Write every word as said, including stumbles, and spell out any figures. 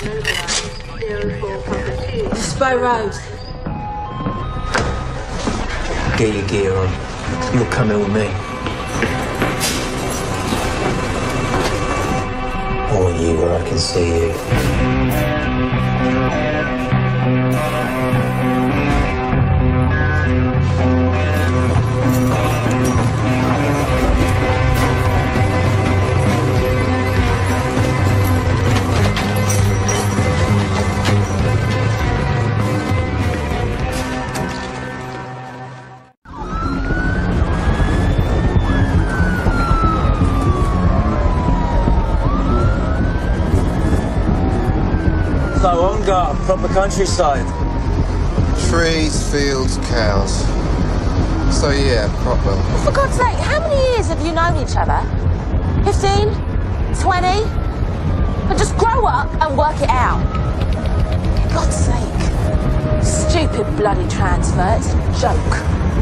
Spy Road. Get your gear on. You're coming with me. I want you where I can see you. So Ongar, proper countryside. Trees, fields, cows. So yeah, proper. For God's sake, how many years have you known each other? Fifteen? Twenty? And just grow up and work it out. For God's sake. Stupid bloody transfer, it's a joke.